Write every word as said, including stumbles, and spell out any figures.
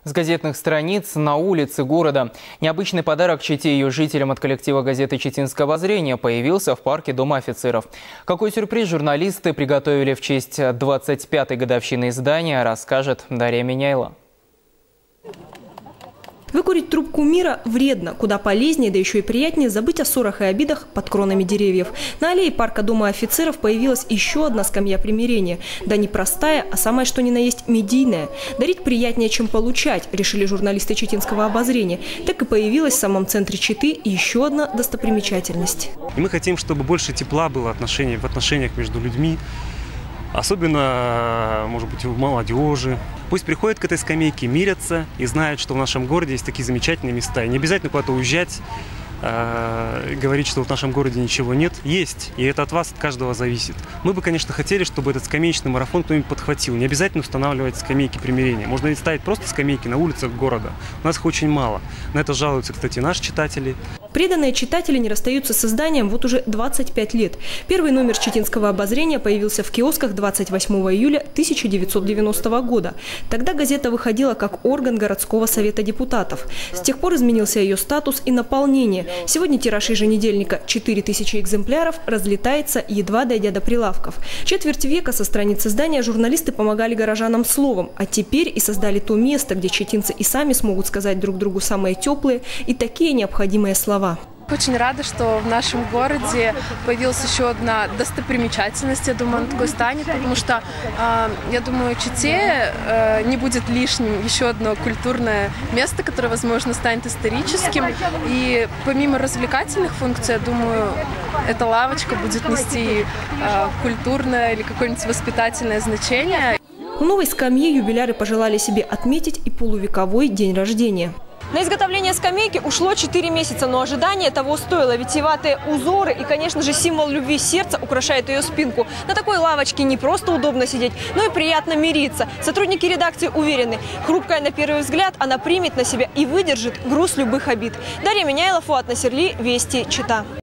С газетных страниц на улице города. Необычный подарок Чите и ее жителям от коллектива газеты «Читинское обозрение» появился в парке Дома офицеров. Какой сюрприз журналисты приготовили в честь двадцать пятой годовщины издания, расскажет Дарья Меняйло. Выкурить трубку мира вредно. Куда полезнее, да еще и приятнее забыть о ссорах и обидах под кронами деревьев. На аллее парка Дома офицеров появилась еще одна скамья примирения. Да не простая, а самое что ни на есть медийная. Дарить приятнее, чем получать, решили журналисты Читинского обозрения. Так и появилась в самом центре Читы еще одна достопримечательность. И мы хотим, чтобы больше тепла было отношений, в отношениях между людьми. Особенно, может быть, у молодежи. Пусть приходят к этой скамейке, мирятся и знают, что в нашем городе есть такие замечательные места. И не обязательно куда-то уезжать, э, говорить, что в нашем городе ничего нет. Есть, и это от вас, от каждого зависит. Мы бы, конечно, хотели, чтобы этот скамеечный марафон кто-нибудь подхватил. Не обязательно устанавливать скамейки примирения. Можно ведь ставить просто скамейки на улицах города. У нас их очень мало. На это жалуются, кстати, наши читатели. Преданные читатели не расстаются с изданием вот уже двадцать пять лет. Первый номер Читинского обозрения появился в киосках двадцать восьмого июля тысяча девятьсот девяностого года. Тогда газета выходила как орган городского совета депутатов. С тех пор изменился ее статус и наполнение. Сегодня тираж еженедельника четыре тысячи экземпляров разлетается, едва дойдя до прилавков. Четверть века со страниц издания журналисты помогали горожанам словом, а теперь и создали то место, где читинцы и сами смогут сказать друг другу самые теплые и такие необходимые слова. Очень рада, что в нашем городе появилась еще одна достопримечательность. Я думаю, она такой станет, потому что, э, я думаю, Чите э, не будет лишним еще одно культурное место, которое, возможно, станет историческим. И помимо развлекательных функций, я думаю, эта лавочка будет нести э, культурное или какое-нибудь воспитательное значение. У новой скамьи юбиляры пожелали себе отметить и полувековой день рождения. На изготовление скамейки ушло четыре месяца, но ожидание того стоило. Витиеватые узоры и, конечно же, символ любви сердца украшает ее спинку. На такой лавочке не просто удобно сидеть, но и приятно мириться. Сотрудники редакции уверены, хрупкая на первый взгляд, она примет на себя и выдержит груз любых обид. Дарья Меняйло, Фуат Насерли, Вести, Чита.